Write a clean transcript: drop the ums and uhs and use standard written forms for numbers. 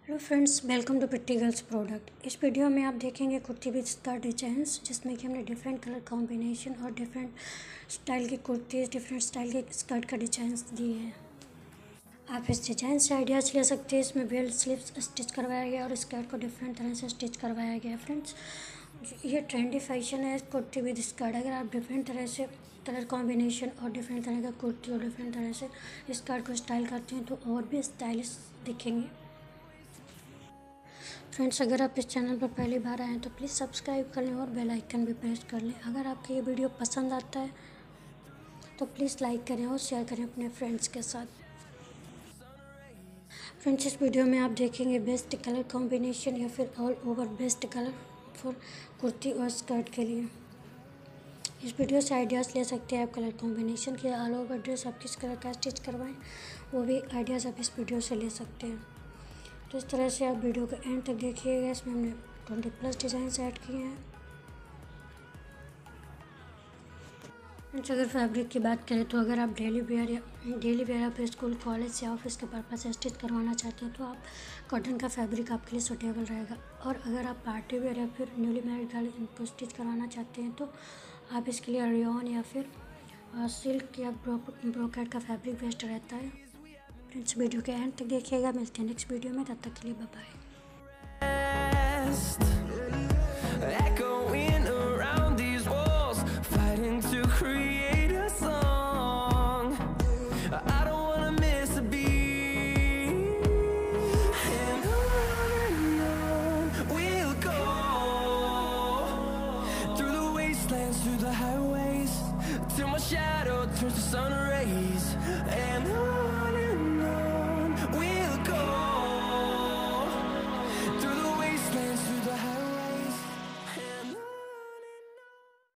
Hello friends, welcome to pretty girls product. इस video में आप देखेंगे कुर्ती विद स्कर्ट डिजाइंस, जिसमें कि हमने डिफरेंट कलर कॉम्बिनेशन और डिफरेंट स्टाइल की कुर्तीज़, डिफरेंट स्टाइल के स्कर्ट का डिजाइंस दिए हैं। आप इस डिजाइन से आइडियाज़ ले सकते हैं। इसमें बेल्ट स्लीव्स स्टिच करवाया गया और स्कर्ट को डिफरेंट तरह से स्टिच करवाया गया है। फ्रेंड्स, ये ट्रेंडी फैशन है कुर्ती विद स्कर्ट। अगर आप डिफरेंट तरह से कलर कॉम्बिनेशन और डिफरेंट तरह का कुर्ती और डिफरेंट तरह से स्कर्ट को स्टाइल करते हैं तो और भी स्टाइलिश दिखेंगे। फ्रेंड्स, अगर आप इस चैनल पर पहली बार आए हैं तो प्लीज़ सब्सक्राइब कर लें और बेल आइकन भी प्रेस कर लें। अगर आपको ये वीडियो पसंद आता है तो प्लीज़ लाइक करें और शेयर करें अपने फ्रेंड्स के साथ। फ्रेंड्स, इस वीडियो में आप देखेंगे बेस्ट कलर कॉम्बिनेशन या फिर all over best colour for kurti और स्कर्ट के लिए। इस वीडियो से आइडियाज़ ले सकते हैं आप कलर कॉम्बिनेशन के। ऑल ओवर ड्रेस आप किस कलर का स्टिच करवाएं, वो भी आइडियाज़ आप इस वीडियो से ले सकते हैं। तो इस तरह से आप वीडियो को एंड तक देखिएगा। इसमें हमने 20+ डिज़ाइन ऐड किए हैं। अगर फैब्रिक की बात करें तो अगर आप डेली वेयर या फिर स्कूल, कॉलेज या ऑफिस के पर्पज़ से स्टिच करवाना चाहते हैं तो आप कॉटन का फैब्रिक आपके लिए सूटेबल रहेगा। और अगर आप पार्टी वेयर या फिर न्यूली मैरिड गर्ल इनको स्टिच करवाना चाहते हैं तो आप इसके लिए रेयॉन या फिर सिल्क या ब्रोकेट का फैब्रिक बेस्ट रहता है। फ्रेंड्स, वीडियो के एंड तक देखिएगा। मिलते हैं नेक्स्ट वीडियो में, तब तक के लिए बाय बाय।